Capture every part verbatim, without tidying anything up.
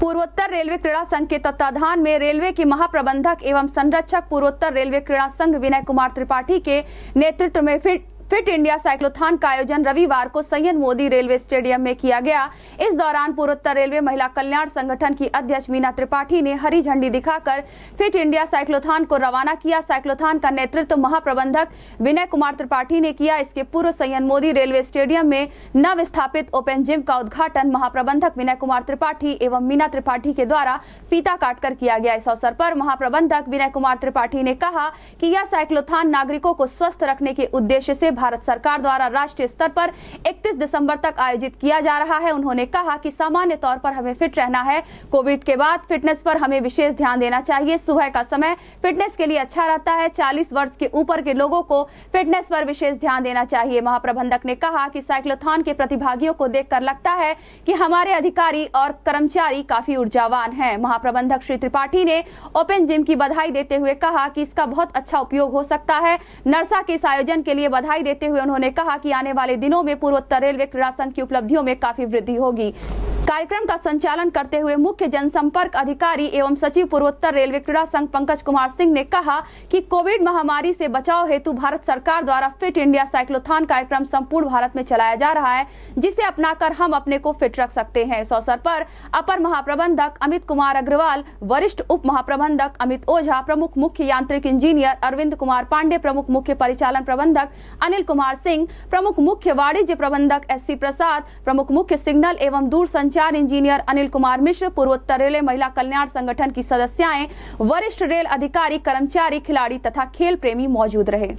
पूर्वोत्तर रेलवे क्रीड़ा संघ के तत्वाधान में रेलवे के महाप्रबंधक एवं संरक्षक पूर्वोत्तर रेलवे क्रीड़ा संघ विनय कुमार त्रिपाठी के नेतृत्व में फिट फिट इंडिया साइक्लोथॉन का आयोजन रविवार को सैयद मोदी रेलवे स्टेडियम में किया गया। इस दौरान पूर्वोत्तर रेलवे महिला कल्याण संगठन की अध्यक्ष मीना त्रिपाठी ने हरी झंडी दिखाकर फिट इंडिया साइक्लोथॉन को रवाना किया। साइक्लोथॉन का नेतृत्व महाप्रबंधक विनय कुमार त्रिपाठी ने किया। इसके पूर्व सैयद मोदी रेलवे स्टेडियम में नव स्थापित ओपन जिम का उद्घाटन महाप्रबंधक विनय कुमार त्रिपाठी एवं मीना त्रिपाठी के द्वारा फीता काटकर किया गया। इस अवसर पर महाप्रबंधक विनय कुमार त्रिपाठी ने कहा कि यह साइक्लोथॉन नागरिकों को स्वस्थ रखने के उद्देश्य से भारत सरकार द्वारा राष्ट्रीय स्तर पर इकतीस दिसंबर तक आयोजित किया जा रहा है। उन्होंने कहा कि सामान्य तौर पर हमें फिट रहना है। कोविड के बाद फिटनेस पर हमें विशेष ध्यान देना चाहिए। सुबह का समय फिटनेस के लिए अच्छा रहता है। चालीस वर्ष के ऊपर के लोगों को फिटनेस पर विशेष ध्यान देना चाहिए। महाप्रबंधक ने कहा कि साइक्लोथॉन के प्रतिभागियों को देखकर लगता है कि हमारे अधिकारी और कर्मचारी काफी ऊर्जावान हैं। महाप्रबंधक श्री त्रिपाठी ने ओपन जिम की बधाई देते हुए कहा कि इसका बहुत अच्छा उपयोग हो सकता है। नरसा के इस आयोजन के लिए बधाई देते हुए उन्होंने कहा कि आने वाले दिनों में पूर्वोत्तर रेलवे क्रीड़ा संघ की उपलब्धियों में काफी वृद्धि होगी। कार्यक्रम का संचालन करते हुए मुख्य जनसंपर्क अधिकारी एवं सचिव पूर्वोत्तर रेलवे क्रीड़ा संघ पंकज कुमार सिंह ने कहा कि कोविड महामारी से बचाव हेतु भारत सरकार द्वारा फिट इंडिया साइक्लोथॉन कार्यक्रम संपूर्ण भारत में चलाया जा रहा है, जिसे अपनाकर हम अपने को फिट रख सकते हैं। इस अवसर पर अपर महाप्रबंधक अमित कुमार अग्रवाल, वरिष्ठ उप महाप्रबंधक अमित ओझा, प्रमुख मुख्य यांत्रिक इंजीनियर अरविंद कुमार पांडे, प्रमुख मुख्य परिचालन प्रबंधक अनिल कुमार सिंह, प्रमुख मुख्य वाणिज्य प्रबंधक एस सी प्रसाद, प्रमुख मुख्य सिग्नल एवं दूरसंचार इंजीनियर अनिल कुमार मिश्र, पूर्वोत्तर रेलवे महिला कल्याण संगठन की सदस्याएं, वरिष्ठ रेल अधिकारी, कर्मचारी, खिलाड़ी तथा खेल प्रेमी मौजूद रहे।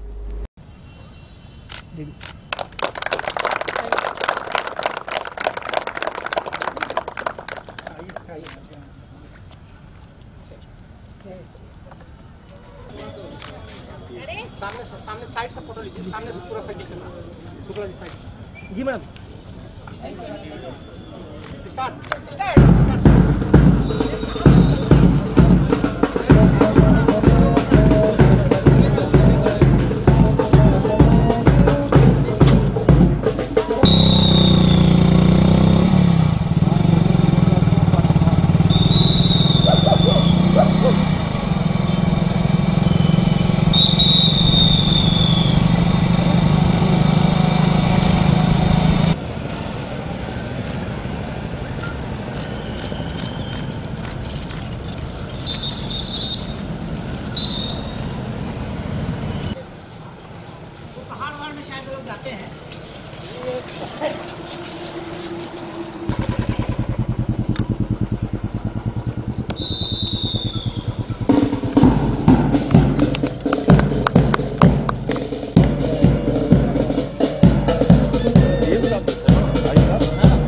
सामने सामने साइड से फोटो लीजिए, सामने से पूरा साइकिल चलना, शुक्ला जी साइड जी मैम स्टार्ट स्टार्ट जाते हैं।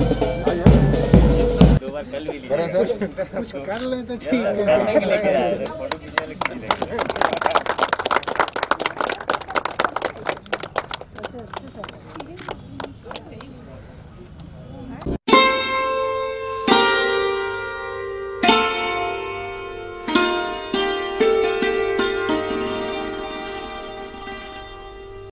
कुछ कर लें तो ठीक है।